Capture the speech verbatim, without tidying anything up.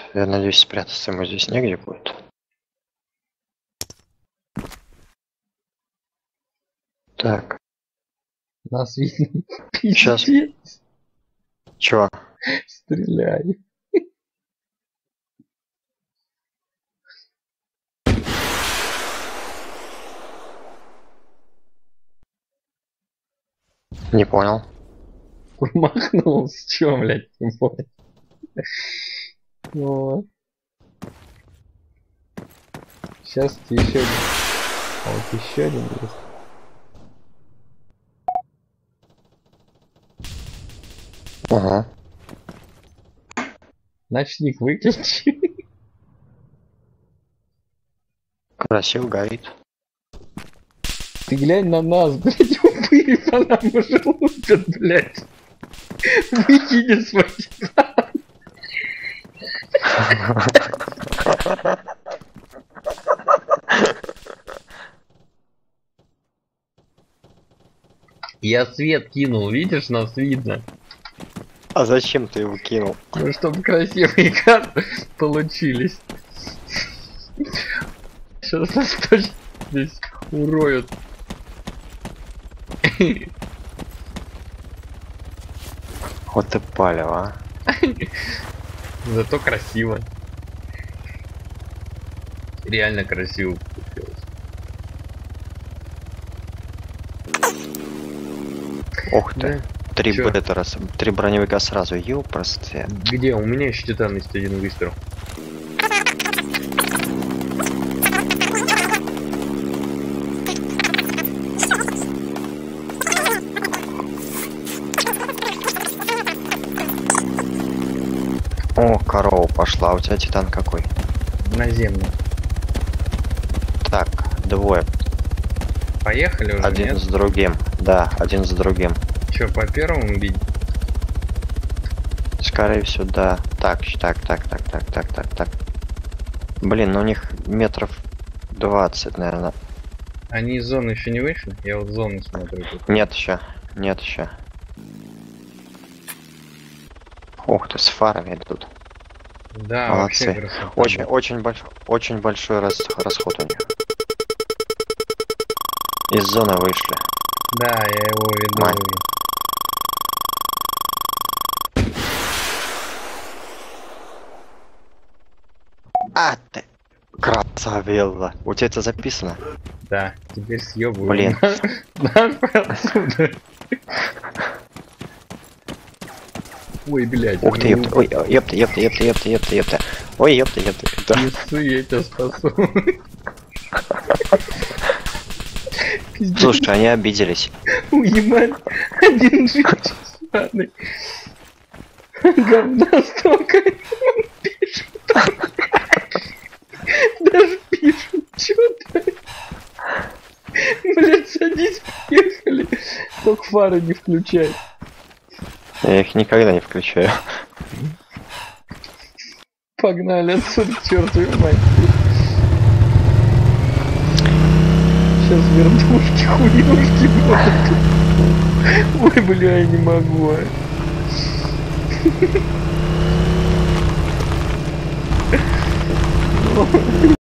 Я надеюсь, спрятаться ему здесь негде будет. Так. Нас видно. Сейчас. Чего? Стреляй. Не понял. Промахнулся. Чё, блядь, не понял. Вот. Сейчас еще один. А вот еще один есть. Ага. Ночник выключи. Красиво горит. Ты глянь на нас, блядь, упыри по нам уже лупят, блядь. Выкини свой титан. Я свет кинул, видишь, нас видно. А зачем ты его кинул? Ну, чтобы красивые карты получились. Сейчас нас точно здесь уроют. Вот ты палево, а. Зато красиво. Реально красиво получилось. Ох ты. Да. Три Чё? это раз. Три броневика сразу. Ел просто. Где? У меня еще титан есть один выстрел. О, корова пошла. А у тебя титан какой? Наземный. Так, двое. Поехали уже, Один нет? с другим. Да, один с другим. Че, по первому бить? Скорее всего, да. Так, так, так, так, так, так, так, так. Блин, ну у них метров двадцать, наверное. Они из зоны еще не вышли? Я вот зону смотрю тут. Нет еще. Нет еще. Ух ты, с фарами тут. Да, Молодцы. вообще красота. Очень, очень большой, очень большой рас, расход у них. Из зоны вышли. Да, я его виду. Мань. А ты красавелла. У тебя это записано? Да, теперь съебываю. Блин. Нахуй отсюда. Ой, блядь. Ух ты, ёпта, ой, ёпта, ёпта, ёпта, ёпта, ёпта, ёпта. Ой, ёпта, ёпта, ёпта. Несу, я тебя спасу. Слушай, они обиделись. Уебать, один жить говна столько. Пишут. Даже пишут, что-то. Блять, садись, поехали. Только фары не включай. Я их никогда не включаю. Погнали отсюда, чертову мать. Сейчас вертушки, хуёшки будут. Ой, бля, я не могу. А.